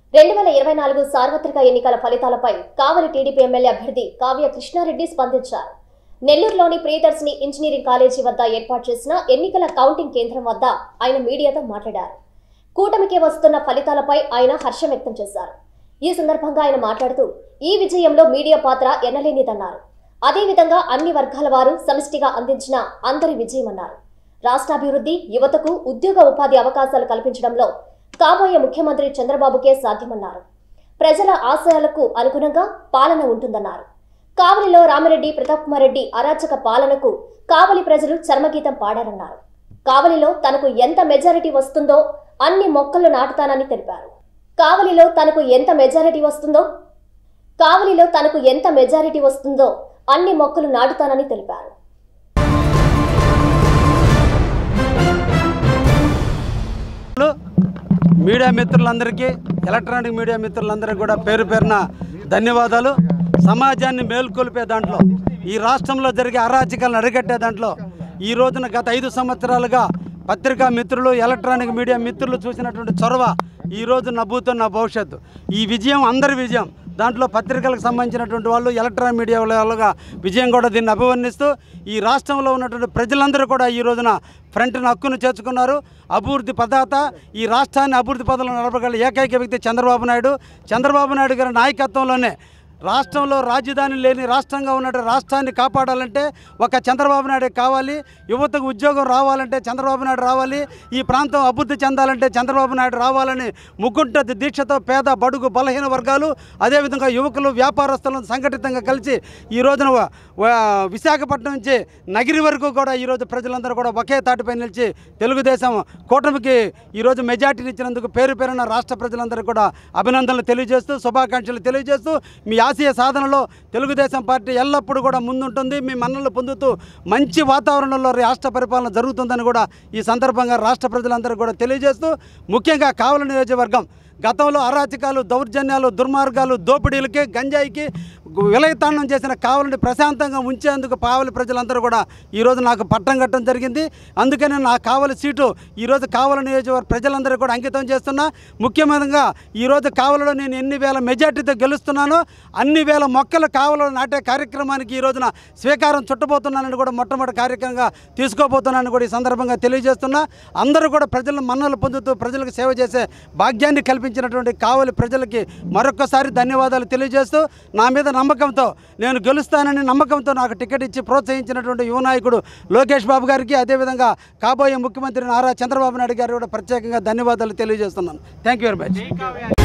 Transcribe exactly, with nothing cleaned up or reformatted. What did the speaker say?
రెండు వేల ఇరవై నాలుగు సార్వత్రిక ఎన్నికల ఫలితాలపై కావలి టీడీపీ ఎమ్మెల్యే అభ్యర్థి కావ్య కృష్ణారెడ్డి స్పందించారు. నెల్లూరులోని ప్రియదర్శిని ఇంజనీరింగ్ కాలేజీ వద్ద ఏర్పాటు చేసిన ఎన్నికల కౌంటింగ్ కేంద్రం వద్ద ఆయన మీడియాతో మాట్లాడారు. కూటమికి వస్తున్న ఫలితాలపై ఆయన హర్షం వ్యక్తం చేశారు. ఈ సందర్భంగా ఆయన మాట్లాడుతూ ఈ విజయంలో మీడియా పాత్ర ఎన్నలేనిదన్నారు. అదేవిధంగా అన్ని వర్గాల వారు సమిష్టిగా అందించిన అందరి విజయమన్నారు. రాష్ట్రాభివృద్ధి, యువతకు ఉద్యోగ ఉపాధి అవకాశాలు కల్పించడంలో కాబోయే ముఖ్యమంత్రి చంద్రబాబుకే సాధ్యమన్నారు. ప్రజల ఆశయాలకు అనుగుణంగా పాలన ఉంటుందన్నారు. కావలిలో రామిరెడ్డి ప్రతాప్ కుమార్ రెడ్డి అరాచక పాలనకు కావలి ప్రజలు చర్మగీతం పాడారన్నారు. కావలిలో తనకు ఎంత మెజారిటీ వస్తుందో అన్ని మొక్కలు నాటుతానని తెలిపారు. కావలిలో తనకు ఎంత మెజారిటీ వస్తుందో కావలిలో తనకు ఎంత మెజారిటీ వస్తుందో అన్ని మొక్కలు నాటుతానని తెలిపారు. మీడియా మిత్రులందరికీ, ఎలక్ట్రానిక్ మీడియా మిత్రులందరికీ కూడా పేరు పేరున ధన్యవాదాలు. సమాజాన్ని మేల్కొల్పే దాంట్లో, ఈ రాష్ట్రంలో జరిగే అరాచకాలను అరికట్టే దాంట్లో ఈ రోజున గత ఐదు సంవత్సరాలుగా పత్రికా మిత్రులు, ఎలక్ట్రానిక్ మీడియా మిత్రులు చూసినటువంటి చొరవ ఈ రోజు నవ్వుతున్న భవిష్యత్తు. ఈ విజయం అందరి విజయం. దాంట్లో పత్రికలకు సంబంధించినటువంటి వాళ్ళు, ఎలక్ట్రానిక్ మీడియా వాళ్ళగా విజయం కూడా దీన్ని అభివర్ణిస్తూ ఈ రాష్ట్రంలో ఉన్నటువంటి ప్రజలందరూ కూడా ఈ రోజున ఫ్రంట్ను హక్కును చేర్చుకున్నారు. అభివృద్ధి పదాత, ఈ రాష్ట్రాన్ని అభివృద్ధి పదంలో నడపగల ఏకైక వ్యక్తి చంద్రబాబు నాయుడు. చంద్రబాబు నాయుడు గారి నాయకత్వంలోనే రాష్ట్రంలో రాజధాని లేని రాష్ట్రంగా ఉన్న రాష్ట్రాన్ని కాపాడాలంటే ఒక చంద్రబాబు నాయుడు కావాలి. యువతకు ఉద్యోగం రావాలంటే చంద్రబాబు నాయుడు రావాలి. ఈ ప్రాంతం అభివృద్ధి చెందాలంటే చంద్రబాబు నాయుడు రావాలని ముగ్గుంట దీక్షతో పేద, బడుగు, బలహీన వర్గాలు, అదేవిధంగా యువకులు, వ్యాపారస్తులను సంఘటితంగా కలిసి ఈ రోజున విశాఖపట్నం నుంచి నగిరి వరకు కూడా ఈరోజు ప్రజలందరూ కూడా ఒకే తాటిపై నిలిచి తెలుగుదేశం కూటమికి ఈరోజు మెజార్టీని ఇచ్చినందుకు పేరు పేరున రాష్ట్ర ప్రజలందరూ కూడా అభినందనలు తెలియజేస్తూ, శుభాకాంక్షలు తెలియజేస్తూ, మీ ఆశయ సాధనలో తెలుగుదేశం పార్టీ ఎల్లప్పుడూ కూడా ముందుంటుంది. మీ మన్నలు పొందుతూ మంచి వాతావరణంలో రాష్ట్ర పరిపాలన జరుగుతుందని కూడా ఈ సందర్భంగా రాష్ట్ర ప్రజలందరూ కూడా తెలియజేస్తూ, ముఖ్యంగా కావలి నియోజకవర్గం గతంలో అరాచకాలు, దౌర్జన్యాలు, దుర్మార్గాలు, దోపిడీలకి, గంజాయికి విలయతాండం చేసిన కావలిని ప్రశాంతంగా ఉంచేందుకు కావలి ప్రజలందరూ కూడా ఈరోజు నాకు పట్టం కట్టడం జరిగింది. అందుకని నా కావలి సీటు ఈరోజు కావలి నియోజకవర్గ ప్రజలందరూ కూడా అంకితం చేస్తున్నా. ముఖ్యంగా ఈరోజు కావలిలో నేను ఎన్ని వేల మెజార్టీతో గెలుస్తున్నానో అన్ని వేల మొక్కలు కావలిలో నాటే కార్యక్రమానికి ఈ రోజున స్వీకారం చుట్టబోతున్నానని కూడా మొట్టమొదటి కార్యక్రమంగా తీసుకోబోతున్నానని కూడా ఈ సందర్భంగా తెలియజేస్తున్నా. అందరూ కూడా ప్రజలను మన్నలు పొందుతూ ప్రజలకు సేవ చేసే భాగ్యాన్ని కల్పించినటువంటి కావలి ప్రజలకి మరొకసారి ధన్యవాదాలు తెలియజేస్తూ, నా మీద నమ్మకంతో నేను గెలుస్తానని నమ్మకంతో నాకు టికెట్ ఇచ్చి ప్రోత్సహించినటువంటి యువ నాయకుడు లోకేష్ బాబు గారికి, అదేవిధంగా కాబోయే ముఖ్యమంత్రి నారా చంద్రబాబు నాయుడు గారు కూడా ప్రత్యేకంగా ధన్యవాదాలు తెలియజేస్తున్నాను. Thank you very much.